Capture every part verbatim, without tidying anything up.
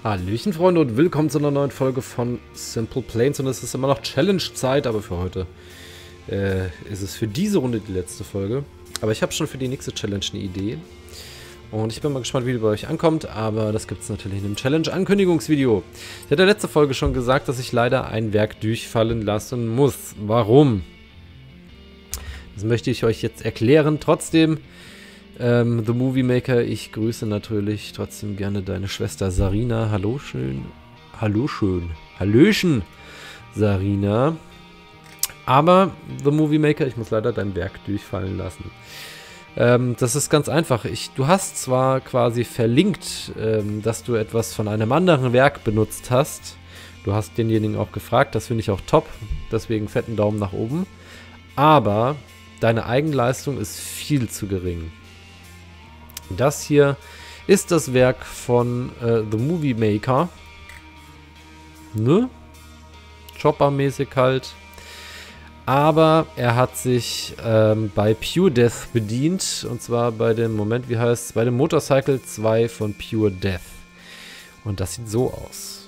Hallöchen Freunde und willkommen zu einer neuen Folge von Simple Planes. Und es ist immer noch Challenge-Zeit, aber für heute äh, ist es für diese Runde die letzte Folge. Aber ich habe schon für die nächste Challenge eine Idee. Und ich bin mal gespannt, wie die bei euch ankommt, aber das gibt es natürlich in dem Challenge-Ankündigungsvideo. Ich hatte letzte Folge schon gesagt, dass ich leider ein Werk durchfallen lassen muss. Warum? Das möchte ich euch jetzt erklären. Trotzdem... Ähm, The Movie Maker, ich grüße natürlich trotzdem gerne deine Schwester Sarina. Hallo schön. Hallo schön. Hallöchen, Sarina. Aber The Movie Maker, ich muss leider dein Werk durchfallen lassen. Ähm, das ist ganz einfach. Ich, du hast zwar quasi verlinkt, ähm, dass du etwas von einem anderen Werk benutzt hast. Du hast denjenigen auch gefragt, das finde ich auch top. Deswegen fetten Daumen nach oben. Aber deine Eigenleistung ist viel zu gering. Das hier ist das Werk von äh, The Movie Maker. Ne? Chopper-mäßig halt. Aber er hat sich ähm, bei Pure Death bedient. Und zwar bei dem, Moment, wie heißt es? Bei dem Motorcycle zwei von Pure Death. Und das sieht so aus.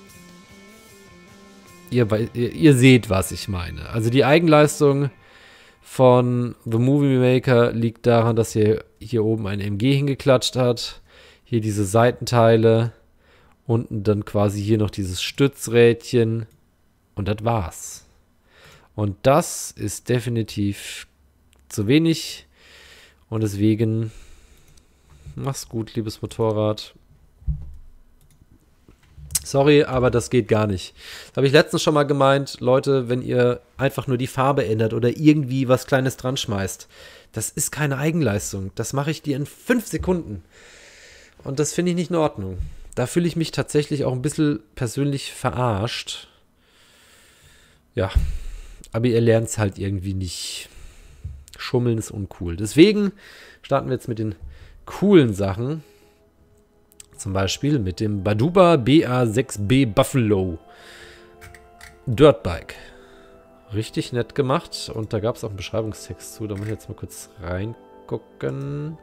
Ihr, ihr, ihr seht, was ich meine. Also die Eigenleistung von The Movie Maker liegt daran, dass hier, hier oben ein M G hingeklatscht hat. Hier diese Seitenteile. Unten dann quasi hier noch dieses Stützrädchen. Und das war's. Und das ist definitiv zu wenig. Und deswegen mach's gut, liebes Motorrad. Sorry, aber das geht gar nicht. Das habe ich letztens schon mal gemeint. Leute, wenn ihr einfach nur die Farbe ändert oder irgendwie was Kleines dran schmeißt, das ist keine Eigenleistung. Das mache ich dir in fünf Sekunden. Und das finde ich nicht in Ordnung. Da fühle ich mich tatsächlich auch ein bisschen persönlich verarscht. Ja, aber ihr lernt es halt irgendwie nicht. Schummeln ist uncool. Deswegen starten wir jetzt mit den coolen Sachen. Zum Beispiel mit dem Baduba B A sechs B Buffalo Dirtbike. Richtig nett gemacht. Und da gab es auch einen Beschreibungstext zu. Da muss ich jetzt mal kurz reingucken.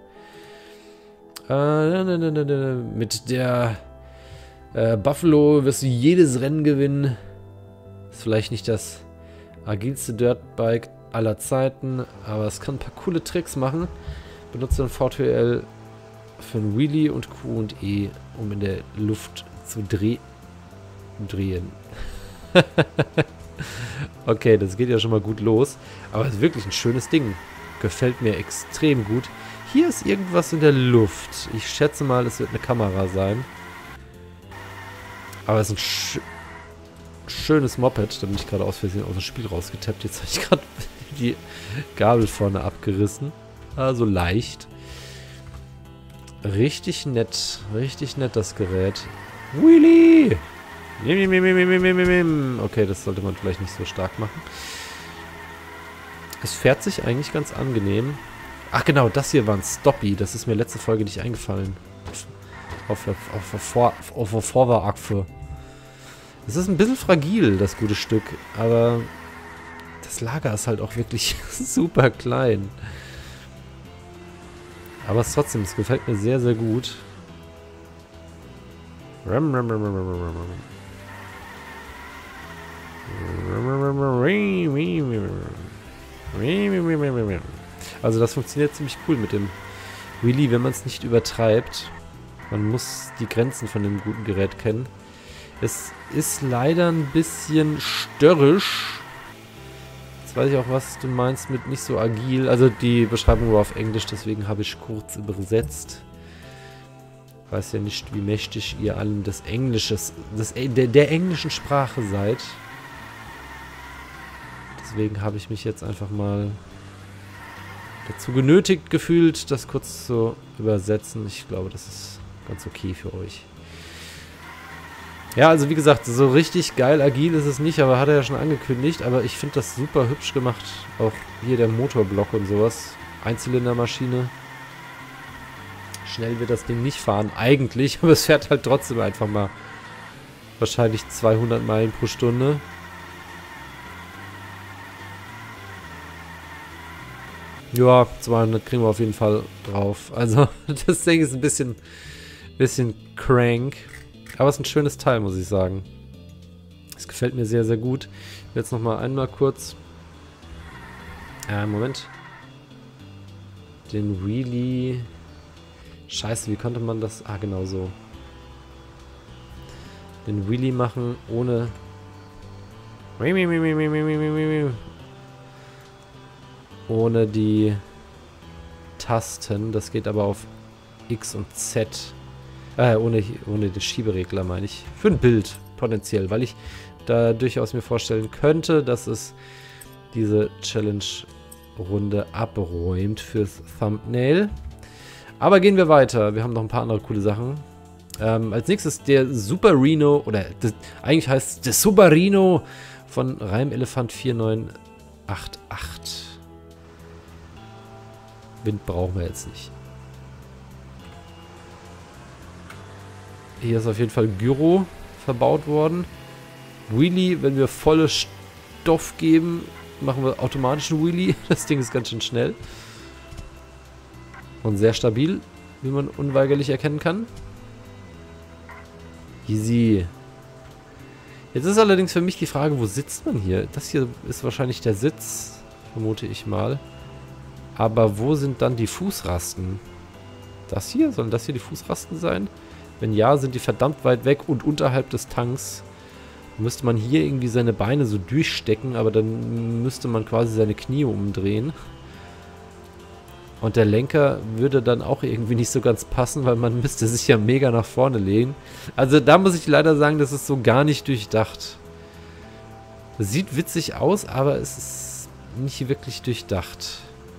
Äh, mit der äh, Buffalo wirst du jedes Rennen gewinnen. Ist vielleicht nicht das agilste Dirtbike aller Zeiten, aber es kann ein paar coole Tricks machen. Benutze ein V T L für ein Wheelie und Q und E, um in der Luft zu dreh drehen. Okay, das geht ja schon mal gut los. Aber es ist wirklich ein schönes Ding. Gefällt mir extrem gut. Hier ist irgendwas in der Luft. Ich schätze mal, es wird eine Kamera sein. Aber es ist ein sch schönes Moped. Da bin ich gerade aus Versehen aus dem Spiel rausgetappt. Jetzt habe ich gerade die Gabel vorne abgerissen. Also leicht. Richtig nett. Richtig nett, das Gerät. Wheelie! Okay, das sollte man vielleicht nicht so stark machen. Es fährt sich eigentlich ganz angenehm. Ach genau, das hier war ein Stoppie. Das ist mir letzte Folge nicht eingefallen. Auf der, auf der, Vor auf der Vorderachse. Es ist ein bisschen fragil, das gute Stück. Aber das Lager ist halt auch wirklich super klein. Aber es trotzdem, es gefällt mir sehr, sehr gut. Also das funktioniert ziemlich cool mit dem Wheelie, wenn man es nicht übertreibt. Man muss die Grenzen von dem guten Gerät kennen. Es ist leider ein bisschen störrisch. Jetzt weiß ich auch, was du meinst mit nicht so agil. Also die Beschreibung war auf Englisch, deswegen habe ich kurz übersetzt. Ich weiß ja nicht, wie mächtig ihr allen des Englisches, des, der, der englischen Sprache seid. Deswegen habe ich mich jetzt einfach mal dazu genötigt gefühlt, das kurz zu übersetzen. Ich glaube, das ist ganz okay für euch. Ja, also wie gesagt, so richtig geil agil ist es nicht, aber hat er ja schon angekündigt. Aber ich finde das super hübsch gemacht. Auch hier der Motorblock und sowas. Einzylindermaschine. Schnell wird das Ding nicht fahren, eigentlich. Aber es fährt halt trotzdem einfach mal wahrscheinlich zweihundert Meilen pro Stunde. Ja, zweihundert kriegen wir auf jeden Fall drauf. Also, das Ding ist ein bisschen, bisschen crank. Aber es ist ein schönes Teil, muss ich sagen. Es gefällt mir sehr, sehr gut. Jetzt nochmal einmal kurz... Äh, Moment. Den Wheelie... Scheiße, wie konnte man das... Ah, genau so. Den Wheelie machen ohne... Ohne die Tasten. Das geht aber auf X und Z. Äh, ohne, ohne den Schieberegler, meine ich. Für ein Bild, potenziell. Weil ich da durchaus mir vorstellen könnte, dass es diese Challenge-Runde abräumt fürs Thumbnail. Aber gehen wir weiter. Wir haben noch ein paar andere coole Sachen. Ähm, als nächstes der Super Rhino, oder das, eigentlich heißt es der Super Rhino von Reimelefant vier neun acht acht. Wind brauchen wir jetzt nicht. Hier ist auf jeden Fall Gyro verbaut worden. Wheelie, wenn wir volle Stoff geben, machen wir automatisch einen Wheelie. Das Ding ist ganz schön schnell. Und sehr stabil, wie man unweigerlich erkennen kann. Easy. Jetzt ist allerdings für mich die Frage, wo sitzt man hier? Das hier ist wahrscheinlich der Sitz, vermute ich mal. Aber wo sind dann die Fußrasten? Das hier? Sollen das hier die Fußrasten sein? Wenn ja, sind die verdammt weit weg und unterhalb des Tanks. Müsste man hier irgendwie seine Beine so durchstecken, aber dann müsste man quasi seine Knie umdrehen. Und der Lenker würde dann auch irgendwie nicht so ganz passen, weil man müsste sich ja mega nach vorne lehnen. Also da muss ich leider sagen, das ist so gar nicht durchdacht. Das sieht witzig aus, aber es ist nicht wirklich durchdacht.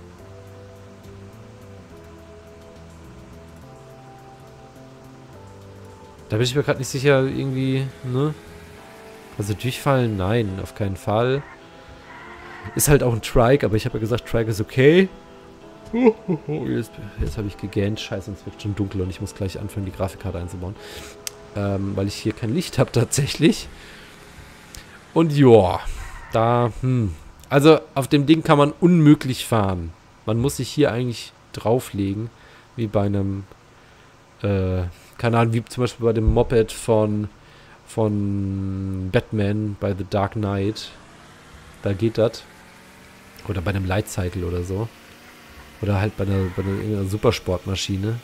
Da bin ich mir gerade nicht sicher, irgendwie, ne? Also durchfallen, nein, auf keinen Fall. Ist halt auch ein Trike, aber ich habe ja gesagt, Trike ist okay. Jetzt, jetzt habe ich gegähnt. Scheiße, es wird schon dunkel und ich muss gleich anfangen, die Grafikkarte einzubauen. Ähm, weil ich hier kein Licht habe tatsächlich. Und ja, da, hm. Also auf dem Ding kann man unmöglich fahren. Man muss sich hier eigentlich drauflegen, wie bei einem, äh, keine Ahnung, wie zum Beispiel bei dem Moped von, von Batman bei The Dark Knight. Da geht das. Oder bei einem Light Cycle oder so. Oder halt bei einer, bei einer, einer Supersportmaschine.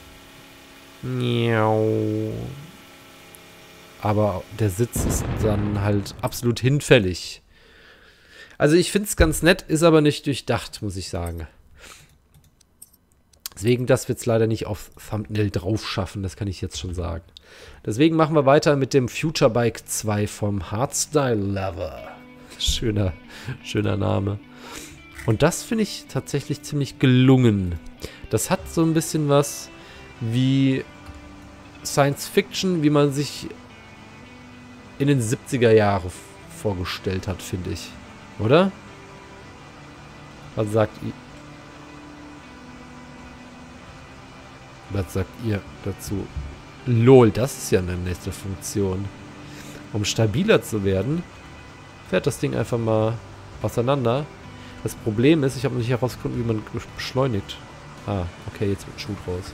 Aber der Sitz ist dann halt absolut hinfällig. Also ich finde es ganz nett, ist aber nicht durchdacht, muss ich sagen. Deswegen, das wird es leider nicht auf Thumbnail drauf schaffen, das kann ich jetzt schon sagen. Deswegen machen wir weiter mit dem Future Bike zwei vom Hardstyle Lover. Schöner, schöner Name. Und das finde ich tatsächlich ziemlich gelungen. Das hat so ein bisschen was wie Science Fiction, wie man sich in den siebziger Jahren vorgestellt hat, finde ich. Oder? Was sagt ihr? Was sagt ihr dazu? Lol, das ist ja eine nächste Funktion. Um stabiler zu werden, fährt das Ding einfach mal auseinander. Das Problem ist, ich habe noch nicht herausgefunden, wie man beschleunigt. Ah, okay, jetzt wird ein Schuh raus.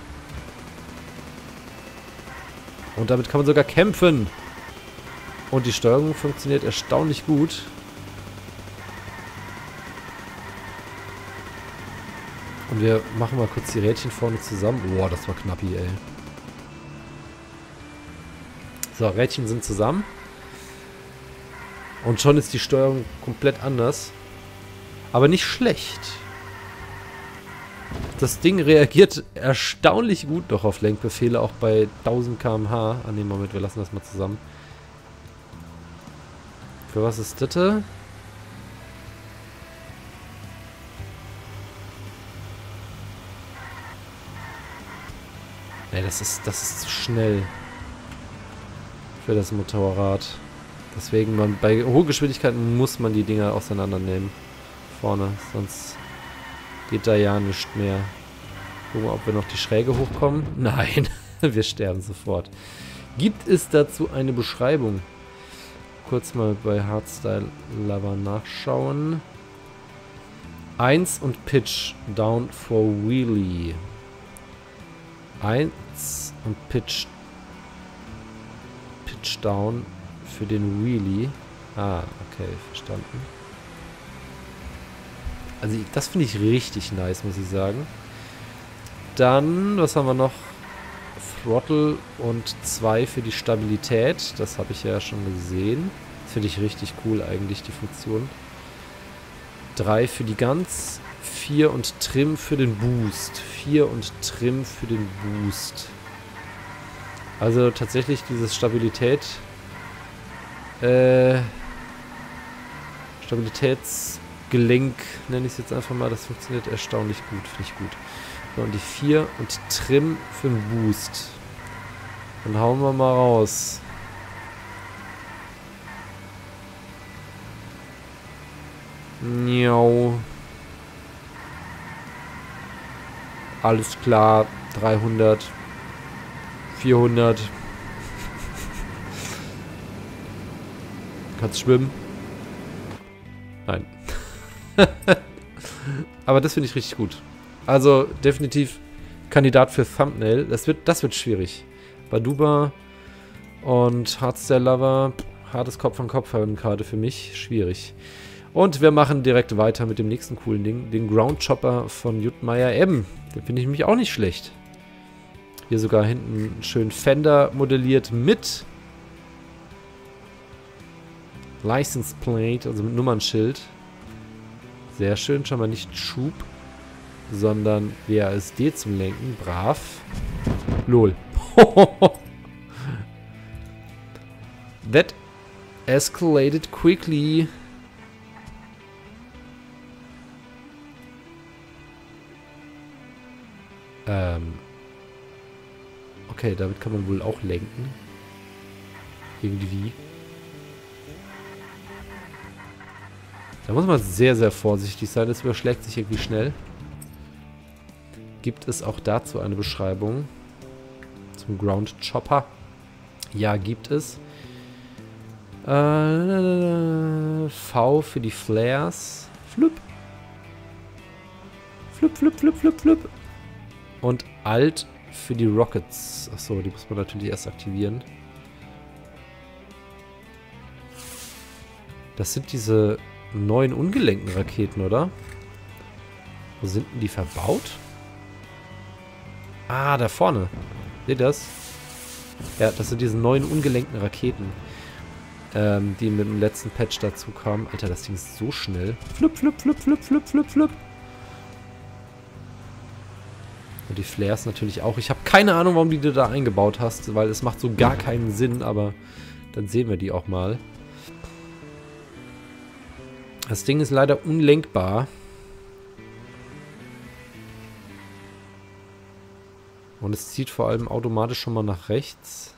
Und damit kann man sogar kämpfen. Und die Steuerung funktioniert erstaunlich gut. Und wir machen mal kurz die Rädchen vorne zusammen. Boah, das war knappi, ey. So, Rädchen sind zusammen. Und schon ist die Steuerung komplett anders. Aber nicht schlecht. Das Ding reagiert erstaunlich gut noch auf Lenkbefehle, auch bei tausend Kilometer pro Stunde. Ah ne, Moment, wir lassen das mal zusammen. Für was ist das? Ne, das ist, das ist zu schnell. Für das Motorrad. Deswegen, man, bei hohen Geschwindigkeiten muss man die Dinger auseinandernehmen. Vorne, sonst geht da ja nichts mehr. Gucken wir, ob wir noch die Schräge hochkommen. Nein, wir sterben sofort. Gibt es dazu eine Beschreibung? Kurz mal bei Hardstyle Lover nachschauen. eins und Pitch down for Wheelie. eins und Pitch Pitch Down für den Wheelie. Ah, okay, verstanden. Also das finde ich richtig nice, muss ich sagen. Dann, was haben wir noch? Throttle und zwei für die Stabilität. Das habe ich ja schon gesehen. Das finde ich richtig cool eigentlich, die Funktion. drei für die Guns. vier und Trim für den Boost. vier und Trim für den Boost. Also tatsächlich dieses Stabilität. Äh, Stabilitätsgelenk, nenne ich es jetzt einfach mal. Das funktioniert erstaunlich gut, finde ich gut. So, und die vier und Trim für den Boost. Dann hauen wir mal raus. Miau. Alles klar. dreihundert. vierhundert. Kannst schwimmen? Nein. Aber das finde ich richtig gut. Also definitiv Kandidat für Thumbnail. Das wird, das wird schwierig. Baduba und Hardstyle Lover. Hartes Kopf an Kopf haben gerade für mich. Schwierig. Und wir machen direkt weiter mit dem nächsten coolen Ding. Den Ground Chopper von Juttmeyer M. Den finde ich nämlich auch nicht schlecht. Hier sogar hinten schön Fender modelliert mit License Plate, also mit Nummernschild. Sehr schön, schon mal nicht Schub, sondern W A S D zum Lenken. Brav. Lol. That escalated quickly. Ähm. Okay, damit kann man wohl auch lenken. Irgendwie. Da muss man sehr, sehr vorsichtig sein. Das überschlägt sich irgendwie schnell. Gibt es auch dazu eine Beschreibung? Zum Ground Chopper? Ja, gibt es. Äh, V für die Flares. Flup. Flup, flup, flup, flup, flup. Und Alt für die Rockets. Achso, die muss man natürlich erst aktivieren. Das sind diese neuen ungelenkten Raketen, oder? Wo sind denn die verbaut? Ah, da vorne. Seht ihr das? Ja, das sind diese neuen ungelenkten Raketen, ähm, die mit dem letzten Patch dazu kamen. Alter, das Ding ist so schnell. Flup, flup, flup, flup, flup, flup, flup. Und die Flares natürlich auch. Ich habe keine Ahnung, warum die du da eingebaut hast, weil es macht so gar keinen Sinn, aber dann sehen wir die auch mal. Das Ding ist leider unlenkbar. Und es zieht vor allem automatisch schon mal nach rechts.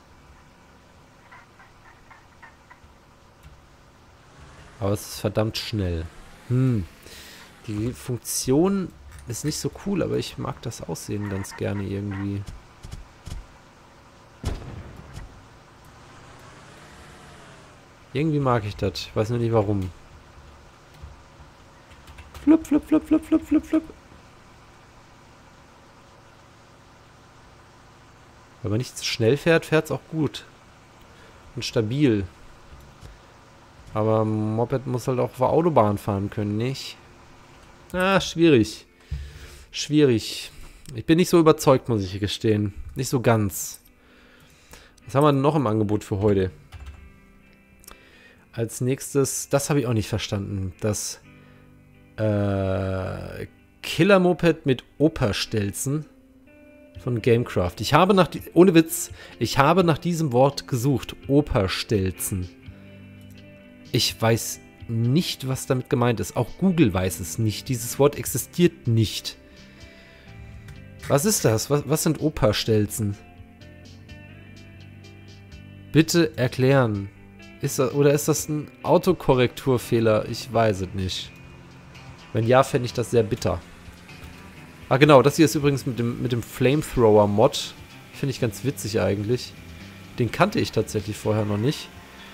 Aber es ist verdammt schnell. Hm. Die Funktion ist nicht so cool, aber ich mag das Aussehen ganz gerne irgendwie. Irgendwie mag ich das. Ich weiß nur nicht warum. Flup, flup, flup, flup, flup, flup, flup. Wenn man nicht zu schnell fährt, fährt es auch gut. Und stabil. Aber ein Moped muss halt auch auf der Autobahn fahren können, nicht? Ah, schwierig. Schwierig. Ich bin nicht so überzeugt, muss ich gestehen. Nicht so ganz. Was haben wir denn noch im Angebot für heute? Als nächstes, das habe ich auch nicht verstanden. Das äh, Killer-Moped mit Operstelzen von Gamecraft. Ich habe nach, ohne Witz, ich habe nach diesem Wort gesucht. Operstelzen. Ich weiß nicht, was damit gemeint ist. Auch Google weiß es nicht. Dieses Wort existiert nicht. Was ist das? Was, was sind Operstelzen? Bitte erklären. Ist das, oder ist das ein Autokorrekturfehler? Ich weiß es nicht. Wenn ja, fände ich das sehr bitter. Ah genau, das hier ist übrigens mit dem, mit dem Flamethrower-Mod. Finde ich ganz witzig eigentlich. Den kannte ich tatsächlich vorher noch nicht.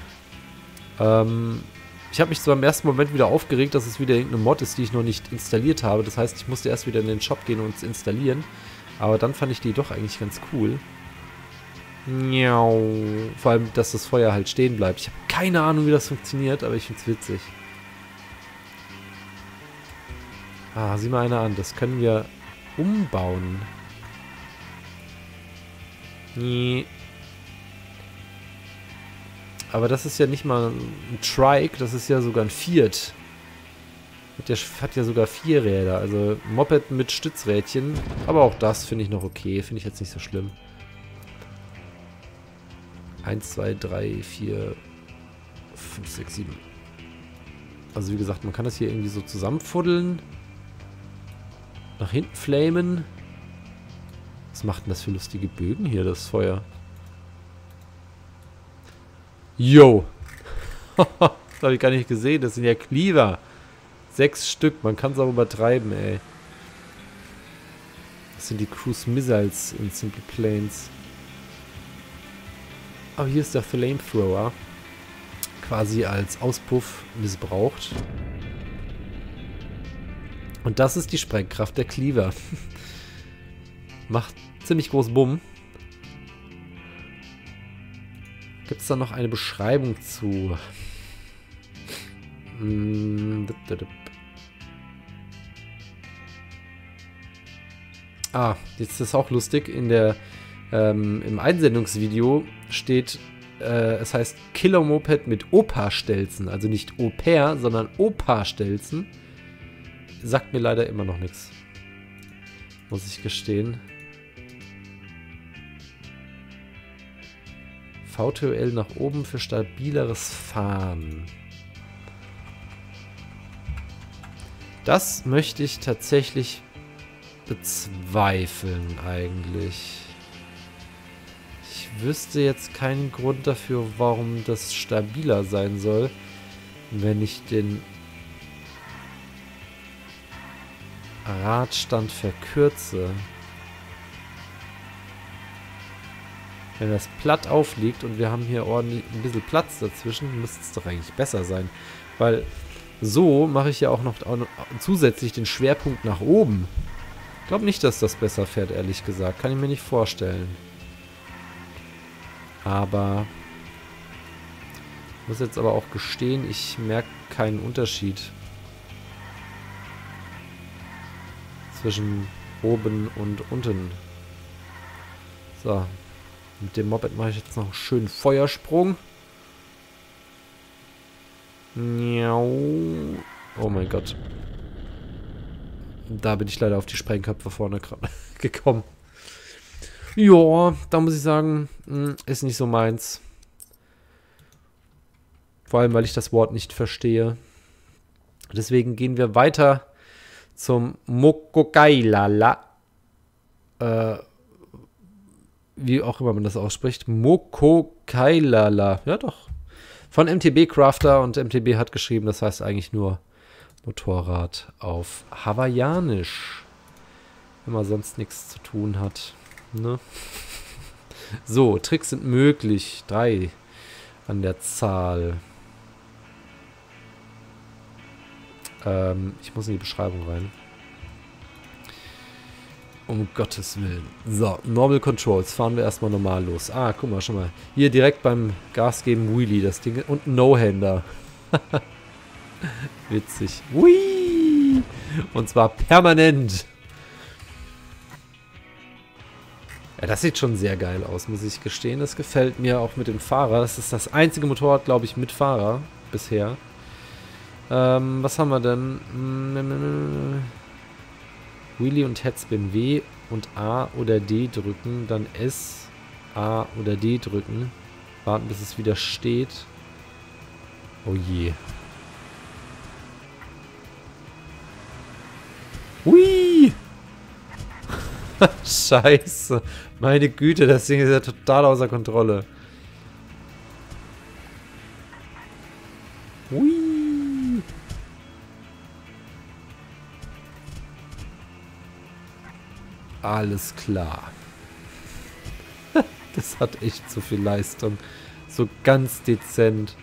Ähm, ich habe mich zwar im ersten Moment wieder aufgeregt, dass es wieder irgendeine Mod ist, die ich noch nicht installiert habe. Das heißt, ich musste erst wieder in den Shop gehen und es installieren. Aber dann fand ich die doch eigentlich ganz cool. Vor allem, dass das Feuer halt stehen bleibt. Ich habe keine Ahnung, wie das funktioniert, aber ich finde es witzig. Ah, sieh mal einer an. Das können wir umbauen. Nee. Aber das ist ja nicht mal ein Trike, das ist ja sogar ein Fiat. Der hat ja sogar vier Räder. Also Moped mit Stützrädchen. Aber auch das finde ich noch okay. Finde ich jetzt nicht so schlimm. eins, zwei, drei, vier, fünf, sechs, sieben. Also wie gesagt, man kann das hier irgendwie so zusammenfuddeln. Nach hinten flamen. Was macht denn das für lustige Bögen hier, das Feuer? Yo! Das habe ich gar nicht gesehen. Das sind ja Cleaver. Sechs Stück. Man kann es auch übertreiben, ey. Das sind die Cruise Missiles in Simple Planes. Aber hier ist der Flamethrower. Quasi als Auspuff missbraucht. Und das ist die Sprengkraft der Cleaver. Macht ziemlich groß Bumm. Gibt es da noch eine Beschreibung zu? Ah, jetzt ist das auch lustig. In der, ähm, im Einsendungsvideo steht, äh, es heißt Killer Moped mit Opa-Stelzen. Also nicht Au-pair, sondern Opa-Stelzen. Sagt mir leider immer noch nichts. Muss ich gestehen. V T O L nach oben für stabileres Fahren. Das möchte ich tatsächlich bezweifeln eigentlich. Ich wüsste jetzt keinen Grund dafür, warum das stabiler sein soll, wenn ich den Radstand verkürze. Wenn das platt aufliegt und wir haben hier ordentlich ein bisschen Platz dazwischen, müsste es doch eigentlich besser sein. Weil so mache ich ja auch noch zusätzlich den Schwerpunkt nach oben. Ich glaube nicht, dass das besser fährt, ehrlich gesagt. Kann ich mir nicht vorstellen. Aber ich muss jetzt aber auch gestehen, ich merke keinen Unterschied zwischen oben und unten. So. Mit dem Moped mache ich jetzt noch einen schönen Feuersprung. Oh mein Gott. Da bin ich leider auf die Sprengköpfe vorne gekommen. Ja, da muss ich sagen, ist nicht so meins. Vor allem, weil ich das Wort nicht verstehe. Deswegen gehen wir weiter zum Mokokailala. Äh, wie auch immer man das ausspricht. Mokokailala. Ja, doch. Von M T B Crafter, und M T B hat geschrieben, das heißt eigentlich nur Motorrad auf Hawaiianisch. Wenn man sonst nichts zu tun hat. Ne? So, Tricks sind möglich. Drei an der Zahl. Ähm, ich muss in die Beschreibung rein. Um Gottes Willen. So, Normal Controls. Fahren wir erstmal normal los. Ah, guck mal, schon mal. Hier direkt beim Gas geben Wheelie, das Ding. Und No-Hander. Witzig. Hui! Und zwar permanent. Ja, das sieht schon sehr geil aus, muss ich gestehen. Das gefällt mir auch mit dem Fahrer. Das ist das einzige Motorrad, glaube ich, mit Fahrer bisher. Ähm, was haben wir denn? Wheelie und Headspin W und A oder D drücken, dann S, A oder D drücken. Warten, bis es wieder steht. Oh je. Hui! Scheiße. Meine Güte, das Ding ist ja total außer Kontrolle. Hui! Alles klar. Das hat echt zu viel Leistung. So ganz dezent.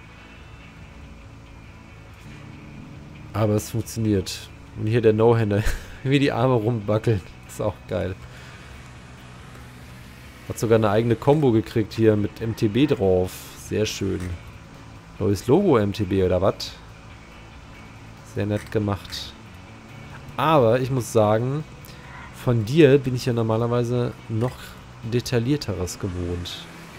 Aber es funktioniert. Und hier der No-Hander. Wie die Arme rumbackeln. Ist auch geil. Hat sogar eine eigene Combo gekriegt hier mit M T B drauf. Sehr schön. Neues Logo M T B oder was? Sehr nett gemacht. Aber ich muss sagen, von dir bin ich ja normalerweise noch detaillierteres gewohnt.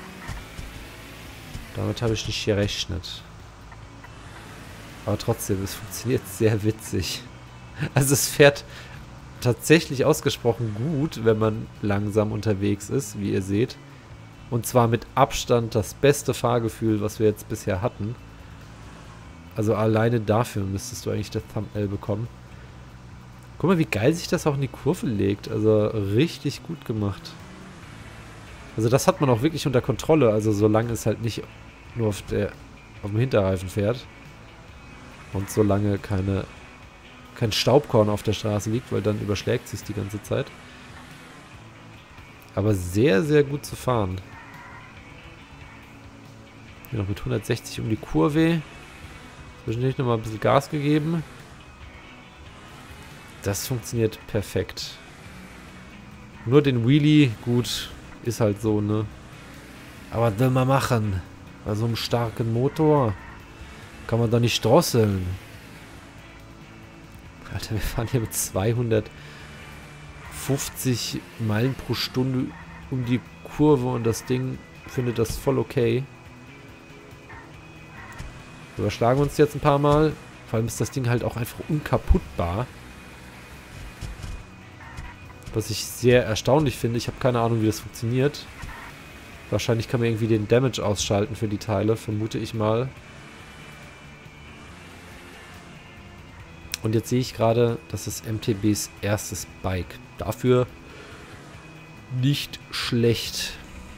Damit habe ich nicht gerechnet. Aber trotzdem, es funktioniert sehr witzig. Also es fährt tatsächlich ausgesprochen gut, wenn man langsam unterwegs ist, wie ihr seht. Und zwar mit Abstand das beste Fahrgefühl, was wir jetzt bisher hatten. Also alleine dafür müsstest du eigentlich das Thumbnail bekommen. Guck mal, wie geil sich das auch in die Kurve legt. Also richtig gut gemacht. Also das hat man auch wirklich unter Kontrolle. Also solange es halt nicht nur auf, der, auf dem Hinterreifen fährt. Und solange keine, kein Staubkorn auf der Straße liegt, weil dann überschlägt sich die ganze Zeit. Aber sehr, sehr gut zu fahren. Hier noch mit hundertsechzig um die Kurve. Zwischendurch nochmal ein bisschen Gas gegeben. Das funktioniert perfekt. Nur den Wheelie, gut, ist halt so, ne? Aber was will man machen? Bei so einem starken Motor kann man da nicht drosseln. Alter, wir fahren hier mit zweihundertfünfzig Meilen pro Stunde um die Kurve und das Ding findet das voll okay. Überschlagen wir uns jetzt ein paar Mal. Vor allem ist das Ding halt auch einfach unkaputtbar. Was ich sehr erstaunlich finde. Ich habe keine Ahnung, wie das funktioniert. Wahrscheinlich kann man irgendwie den Damage ausschalten für die Teile, vermute ich mal. Und jetzt sehe ich gerade, das ist M T Bs erstes Bike. Dafür nicht schlecht.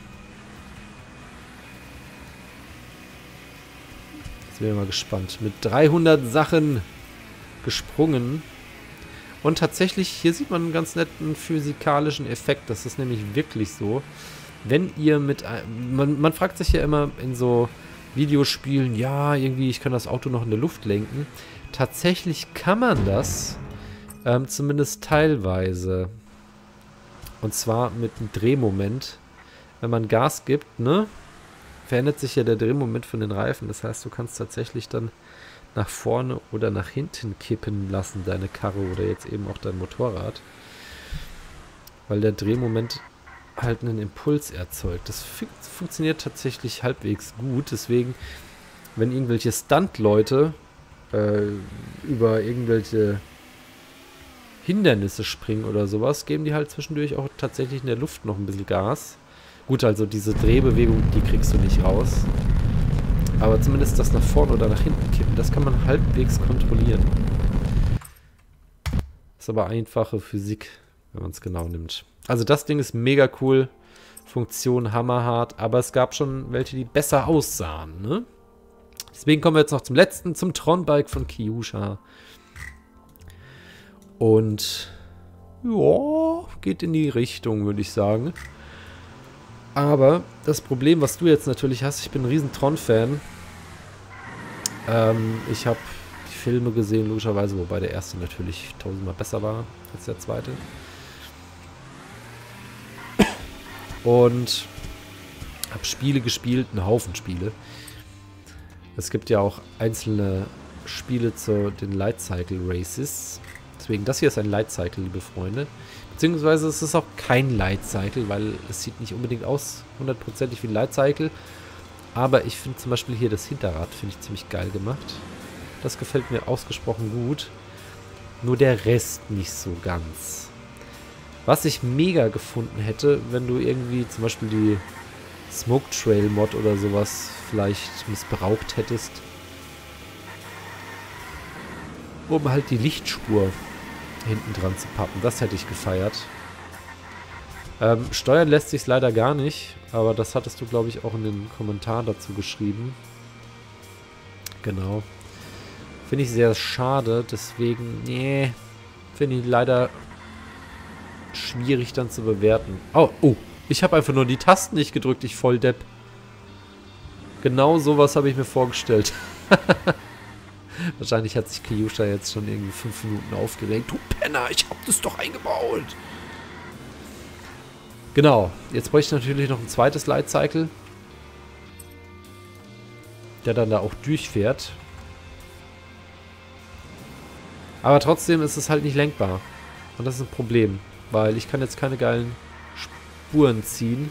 Jetzt bin ich mal gespannt. Mit dreihundert Sachen gesprungen. Und tatsächlich, hier sieht man einen ganz netten physikalischen Effekt. Das ist nämlich wirklich so. Wenn ihr mit... Man, man fragt sich ja immer in so Videospielen, ja, irgendwie, ich kann das Auto noch in der Luft lenken. Tatsächlich kann man das, ähm, zumindest teilweise. Und zwar mit einem Drehmoment. Wenn man Gas gibt, ne, verändert sich ja der Drehmoment von den Reifen. Das heißt, du kannst tatsächlich dann nach vorne oder nach hinten kippen lassen, deine Karre oder jetzt eben auch dein Motorrad. Weil der Drehmoment halt einen Impuls erzeugt. Das fun funktioniert tatsächlich halbwegs gut. Deswegen, wenn irgendwelche Stunt-Leute äh, über irgendwelche Hindernisse springen oder sowas, geben die halt zwischendurch auch tatsächlich in der Luft noch ein bisschen Gas. Gut, also diese Drehbewegung, die kriegst du nicht raus. Aber zumindest das nach vorne oder nach hinten kippen, das kann man halbwegs kontrollieren. Ist aber einfache Physik, wenn man es genau nimmt. Also das Ding ist mega cool. Funktion hammerhart. Aber es gab schon welche, die besser aussahen, ne? Deswegen kommen wir jetzt noch zum letzten, zum Tron-Bike von Kyusha. Und ja, geht in die Richtung, würde ich sagen. Aber das Problem, was du jetzt natürlich hast, ich bin ein riesen Tron-Fan. Ähm, ich habe die Filme gesehen, logischerweise, wobei der erste natürlich tausendmal besser war als der zweite. Und habe Spiele gespielt, einen Haufen Spiele. Es gibt ja auch einzelne Spiele zu den Lightcycle Races. Deswegen, das hier ist ein Lightcycle, liebe Freunde. Beziehungsweise es ist auch kein Lightcycle, weil es sieht nicht unbedingt aus hundertprozentig wie ein Lightcycle. Aber ich finde zum Beispiel hier das Hinterrad, finde ich ziemlich geil gemacht. Das gefällt mir ausgesprochen gut. Nur der Rest nicht so ganz. Was ich mega gefunden hätte, wenn du irgendwie zum Beispiel die Smoke Trail Mod oder sowas vielleicht missbraucht hättest. Um halt die Lichtspur hinten dran zu pappen. Das hätte ich gefeiert. Ähm, steuern lässt sich leider gar nicht, aber das hattest du, glaube ich, auch in den Kommentaren dazu geschrieben. Genau. Finde ich sehr schade, deswegen, nee, finde ich leider schwierig dann zu bewerten. Oh, oh, ich habe einfach nur die Tasten nicht gedrückt, ich Volldepp. Genau sowas habe ich mir vorgestellt. Wahrscheinlich hat sich Kyusha jetzt schon irgendwie fünf Minuten aufgeregt. Du Penner, ich hab das doch eingebaut. Genau, jetzt bräuchte ich natürlich noch ein zweites Light Cycle, der dann da auch durchfährt. Aber trotzdem ist es halt nicht lenkbar. Und das ist ein Problem, weil ich kann jetzt keine geilen Spuren ziehen.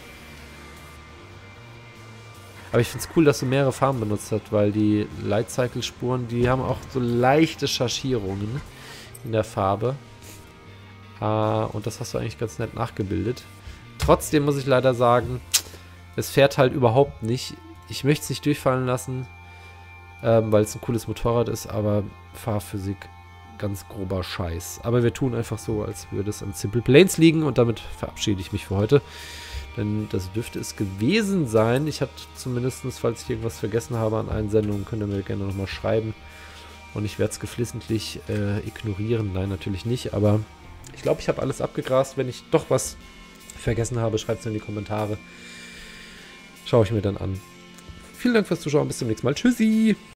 Aber ich finde es cool, dass du mehrere Farben benutzt hast, weil die Light Cycle Spuren, die haben auch so leichte Schaschierungen in der Farbe. Uh, und das hast du eigentlich ganz nett nachgebildet. Trotzdem muss ich leider sagen, es fährt halt überhaupt nicht. Ich möchte es nicht durchfallen lassen, ähm, weil es ein cooles Motorrad ist, aber Fahrphysik ganz grober Scheiß. Aber wir tun einfach so, als würde es an Simple Planes liegen und damit verabschiede ich mich für heute. Denn das dürfte es gewesen sein. Ich hatte zumindest, falls ich irgendwas vergessen habe an Einsendungen, könnt ihr mir gerne nochmal schreiben. Und ich werde es geflissentlich äh, ignorieren. Nein, natürlich nicht, aber ich glaube, ich habe alles abgegrast. Wenn ich doch was vergessen habe, schreibt es in die Kommentare. Schaue ich mir dann an. Vielen Dank fürs Zuschauen. Bis zum nächsten Mal. Tschüssi!